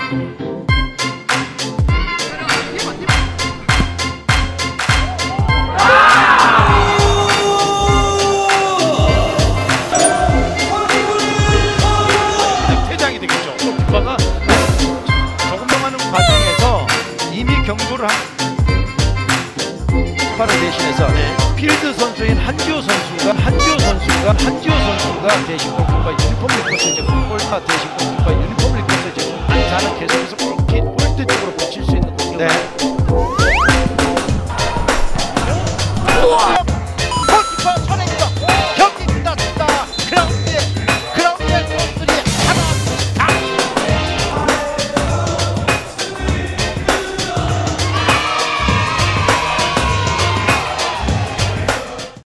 퇴장이 되겠죠. 골키퍼가 적응하는 과정에서 이미 경고를 한 골키퍼를 대신해서 필드 선수인 한지호 선수가 대신 골키퍼 유니폼을 입고서 이제 골키퍼 대신 골키퍼 유니폼을 입고서 이제 자는 계속해서 골키